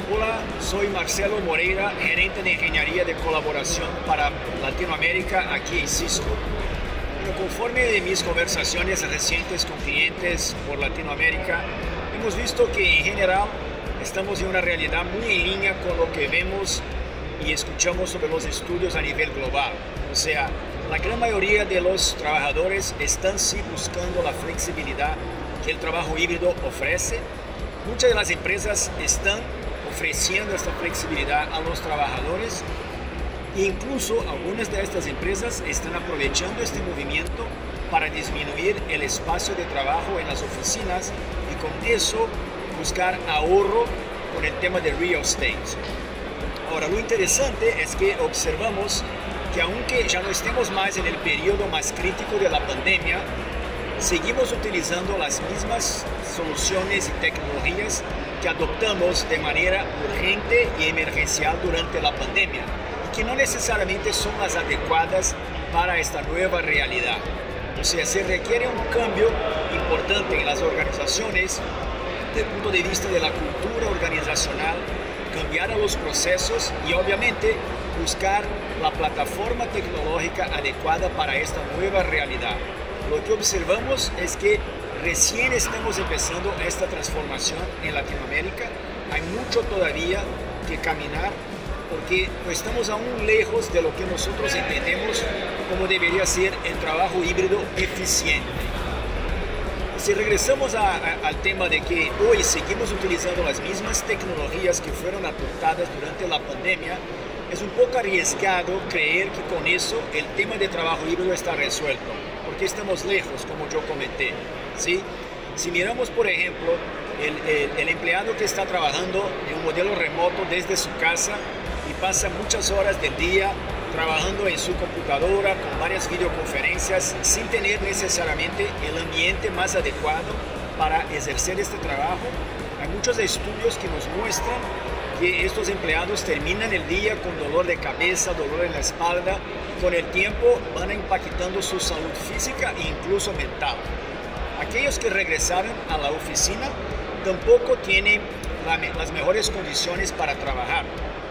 Hola, soy Marcelo Moreira, gerente de ingeniería de colaboración para Latinoamérica aquí en Cisco. Conforme de mis conversaciones recientes con clientes por Latinoamérica, hemos visto que en general estamos en una realidad muy en línea con lo que vemos y escuchamos sobre los estudios a nivel global. O sea, la gran mayoría de los trabajadores están sí buscando la flexibilidad que el trabajo híbrido ofrece. Muchas de las empresas están ofreciendo esta flexibilidad a los trabajadores e incluso algunas de estas empresas están aprovechando este movimiento para disminuir el espacio de trabajo en las oficinas y con eso buscar ahorro con el tema de real estate. Ahora, lo interesante es que observamos que aunque ya no estemos más en el periodo más crítico de la pandemia, seguimos utilizando las mismas soluciones y tecnologías que adoptamos de manera urgente y emergencial durante la pandemia y que no necesariamente son las adecuadas para esta nueva realidad. O sea, se requiere un cambio importante en las organizaciones desde el punto de vista de la cultura organizacional, cambiar a los procesos y obviamente buscar la plataforma tecnológica adecuada para esta nueva realidad. Lo que observamos es que recién estamos empezando esta transformación en Latinoamérica. Hay mucho todavía que caminar porque estamos aún lejos de lo que nosotros entendemos como debería ser el trabajo híbrido eficiente. Si regresamos al tema de que hoy seguimos utilizando las mismas tecnologías que fueron adoptadas durante la pandemia, es un poco arriesgado creer que con eso el tema de trabajo híbrido está resuelto, porque estamos lejos, como yo comenté, ¿sí? Si miramos, por ejemplo, el empleado que está trabajando en un modelo remoto desde su casa y pasa muchas horas del día trabajando en su computadora con varias videoconferencias sin tener necesariamente el ambiente más adecuado para ejercer este trabajo, hay muchos estudios que nos muestran que estos empleados terminan el día con dolor de cabeza, dolor en la espalda, y con el tiempo van impactando su salud física e incluso mental. Aquellos que regresaron a la oficina tampoco tienen las mejores condiciones para trabajar.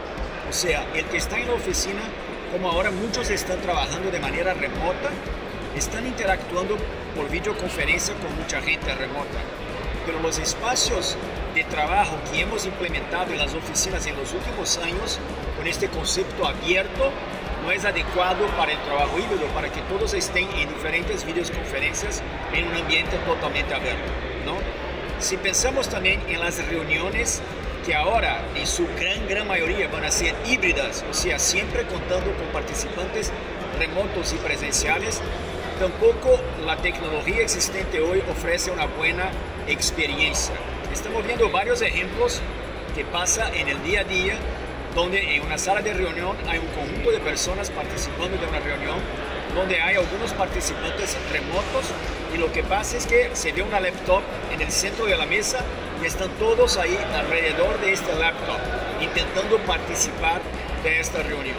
O sea, el que está en la oficina, como ahora muchos están trabajando de manera remota, están interactuando por videoconferencia con mucha gente remota. Pero los espacios de trabajo que hemos implementado en las oficinas en los últimos años, con este concepto abierto, no es adecuado para el trabajo híbrido, para que todos estén en diferentes videoconferencias en un ambiente totalmente abierto, ¿no? Si pensamos también en las reuniones, que ahora en su gran mayoría van a ser híbridas, o sea, siempre contando con participantes remotos y presenciales, tampoco la tecnología existente hoy ofrece una buena experiencia. Estamos viendo varios ejemplos que pasa en el día a día, donde en una sala de reunión hay un conjunto de personas participando de una reunión, donde hay algunos participantes remotos y lo que pasa es que se ve una laptop en el centro de la mesa y están todos ahí alrededor de este laptop intentando participar de esta reunión.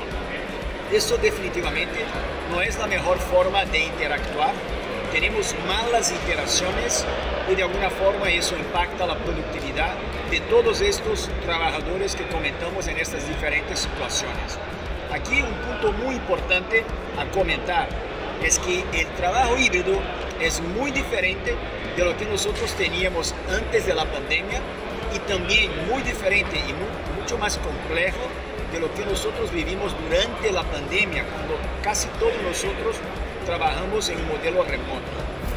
Eso definitivamente no es la mejor forma de interactuar. Tenemos malas interacciones y de alguna forma eso impacta la productividad de todos estos trabajadores que comentamos en estas diferentes situaciones. Aquí un punto muy importante a comentar es que el trabajo híbrido es muy diferente de lo que nosotros teníamos antes de la pandemia y también muy diferente y mucho más complejo de lo que nosotros vivimos durante la pandemia, cuando casi todos nosotros trabajamos en un modelo remoto.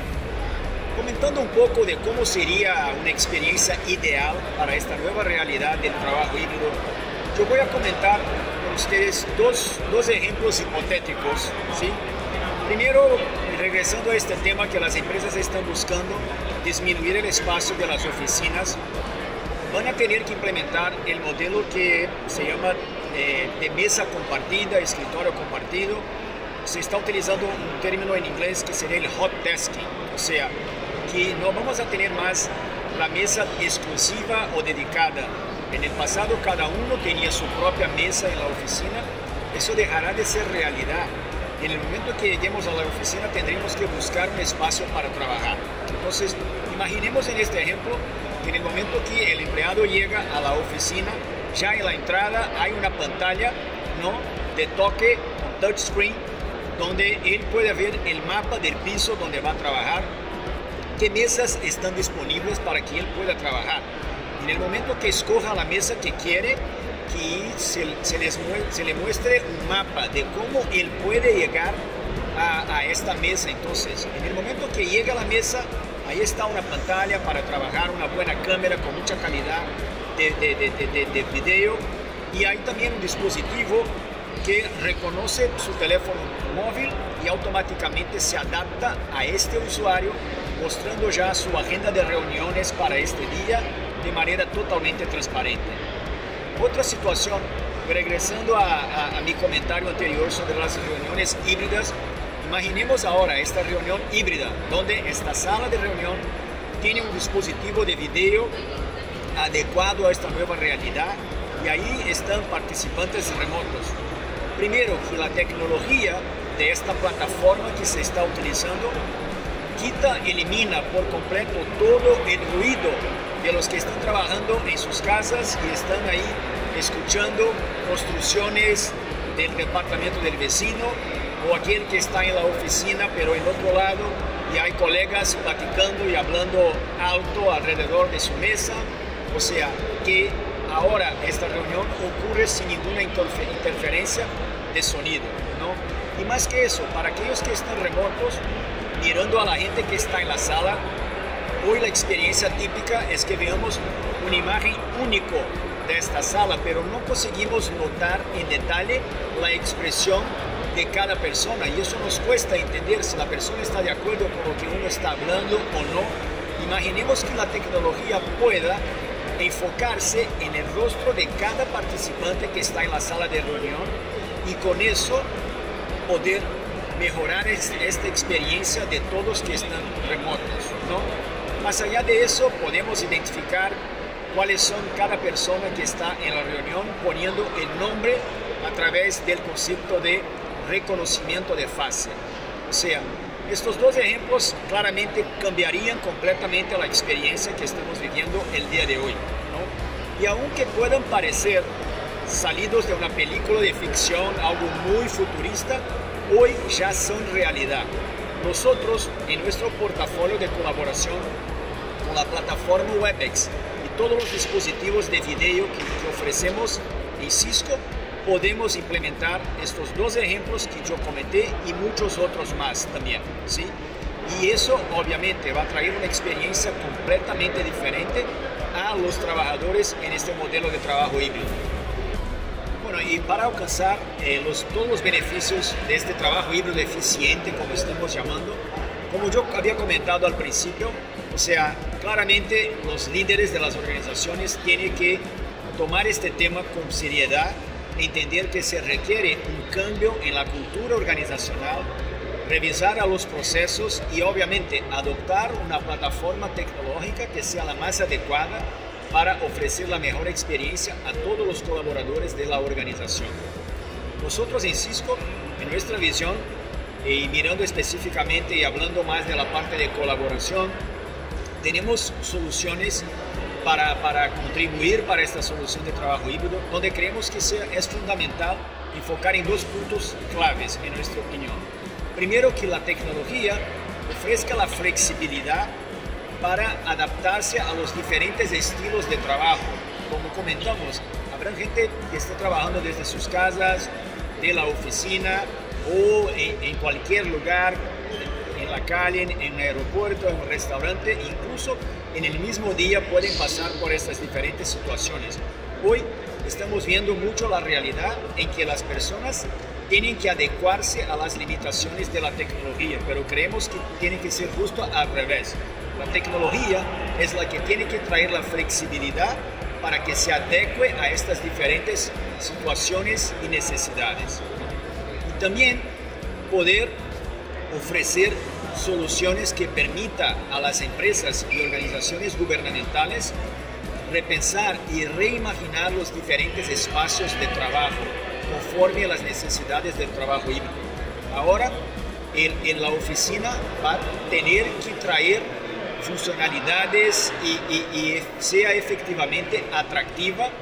Comentando un poco de cómo sería una experiencia ideal para esta nueva realidad del trabajo híbrido, yo voy a comentar con ustedes dos ejemplos hipotéticos, ¿sí? Primero, regresando a este tema que las empresas están buscando disminuir el espacio de las oficinas, van a tener que implementar el modelo que se llama de mesa compartida, escritorio compartido. Se está utilizando un término en inglés que sería el hot desking, o sea, que no vamos a tener más la mesa exclusiva o dedicada. En el pasado cada uno tenía su propia mesa en la oficina, eso dejará de ser realidad. En el momento que lleguemos a la oficina tendremos que buscar un espacio para trabajar. Entonces, imaginemos en este ejemplo que en el momento que el empleado llega a la oficina, ya en la entrada hay una pantalla, ¿no?, de toque, un touchscreen, donde él puede ver el mapa del piso donde va a trabajar, qué mesas están disponibles para que él pueda trabajar. En el momento que escoja la mesa que quiere, que se le muestre un mapa de cómo él puede llegar a esta mesa. Entonces, en el momento que llega a la mesa, ahí está una pantalla para trabajar, una buena cámara con mucha calidad de video, y hay también un dispositivo que reconoce su teléfono móvil y automáticamente se adapta a este usuario, mostrando ya su agenda de reuniones para este día de manera totalmente transparente. Otra situación, regresando a mi comentario anterior sobre las reuniones híbridas, imaginemos ahora esta reunión híbrida, donde esta sala de reunión tiene un dispositivo de video adecuado a esta nueva realidad, y ahí están participantes remotos. Primero, que la tecnología de esta plataforma que se está utilizando elimina por completo todo el ruido de los que están trabajando en sus casas y están ahí escuchando construcciones del departamento del vecino, o aquel que está en la oficina pero en otro lado, y hay colegas platicando y hablando alto alrededor de su mesa. O sea, que ahora esta reunión ocurre sin ninguna interferencia de sonido, ¿no? Y más que eso, para aquellos que están remotos, mirando a la gente que está en la sala, hoy la experiencia típica es que veamos una imagen única de esta sala, pero no conseguimos notar en detalle la expresión de cada persona, y eso nos cuesta entender si la persona está de acuerdo con lo que uno está hablando o no. Imaginemos que la tecnología pueda enfocarse en el rostro de cada participante que está en la sala de reunión, y con eso poder mejorar esta experiencia de todos que están remotos, ¿no? Más allá de eso, podemos identificar cuáles son cada persona que está en la reunión, poniendo el nombre a través del concepto de reconocimiento de fase. O sea, estos dos ejemplos claramente cambiarían completamente la experiencia que estamos viviendo el día de hoy, ¿no? Y aunque puedan parecer salidos de una película de ficción, algo muy futurista, hoy ya son realidad. Nosotros, en nuestro portafolio de colaboración con la plataforma Webex y todos los dispositivos de video que ofrecemos en Cisco, podemos implementar estos dos ejemplos que yo comenté y muchos otros más también, ¿sí? Y eso obviamente va a traer una experiencia completamente diferente a los trabajadores en este modelo de trabajo híbrido. Bueno, y para alcanzar todos los beneficios de este trabajo híbrido eficiente, como estamos llamando, como yo había comentado al principio, o sea, claramente los líderes de las organizaciones tienen que tomar este tema con seriedad, entender que se requiere un cambio en la cultura organizacional, revisar a los procesos y obviamente adoptar una plataforma tecnológica que sea la más adecuada para ofrecer la mejor experiencia a todos los colaboradores de la organización. Nosotros en Cisco, en nuestra visión, y mirando específicamente y hablando más de la parte de colaboración, tenemos soluciones para contribuir para esta solución de trabajo híbrido, donde creemos que es fundamental enfocar en dos puntos claves, en nuestra opinión. Primero, que la tecnología ofrezca la flexibilidad para adaptarse a los diferentes estilos de trabajo. Como comentamos, habrá gente que esté trabajando desde sus casas, de la oficina o en cualquier lugar, en la calle, en un aeropuerto, en un restaurante, incluso en el mismo día pueden pasar por estas diferentes situaciones. Hoy estamos viendo mucho la realidad en que las personas tienen que adecuarse a las limitaciones de la tecnología, pero creemos que tiene que ser justo al revés. La tecnología es la que tiene que traer la flexibilidad para que se adecue a estas diferentes situaciones y necesidades. Y también poder ofrecer soluciones que permitan a las empresas y organizaciones gubernamentales repensar y reimaginar los diferentes espacios de trabajo conforme a las necesidades del trabajo híbrido. Ahora, en la oficina va a tener que traer funcionalidades y sea efectivamente atractiva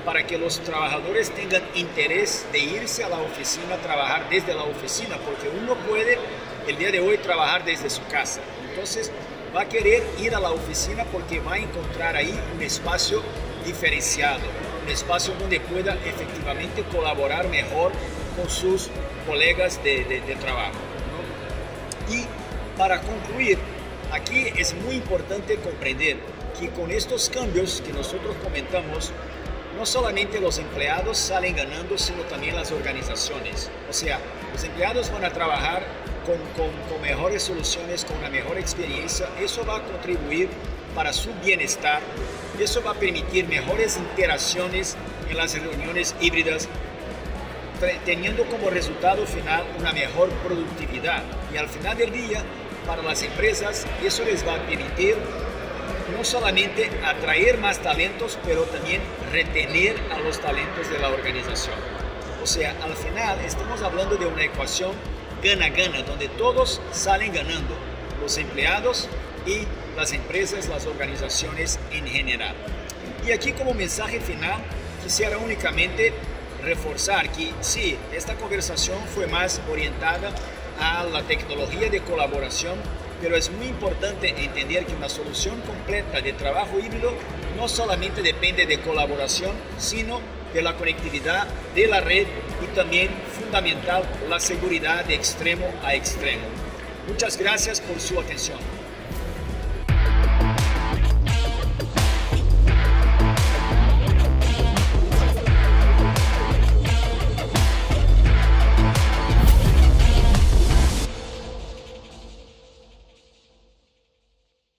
para que los trabajadores tengan interés de irse a la oficina a trabajar desde la oficina, porque uno puede el día de hoy trabajar desde su casa. Entonces va a querer ir a la oficina porque va a encontrar ahí un espacio diferenciado, un espacio donde pueda efectivamente colaborar mejor con sus colegas de trabajo, ¿no? Y para concluir, aquí es muy importante comprender que con estos cambios que nosotros comentamos, no solamente los empleados salen ganando, sino también las organizaciones. O sea, los empleados van a trabajar con mejores soluciones, con una mejor experiencia. Eso va a contribuir para su bienestar. Eso va a permitir mejores interacciones en las reuniones híbridas, teniendo como resultado final una mejor productividad. Y al final del día, para las empresas, eso les va a permitir no solamente atraer más talentos, pero también retener a los talentos de la organización. O sea, al final estamos hablando de una ecuación gana-gana, donde todos salen ganando, los empleados y las empresas, las organizaciones en general. Y aquí como mensaje final, quisiera únicamente reforzar que sí, esta conversación fue más orientada a la tecnología de colaboración, pero es muy importante entender que una solución completa de trabajo híbrido no solamente depende de colaboración, sino de la conectividad de la red y también fundamental la seguridad de extremo a extremo. Muchas gracias por su atención.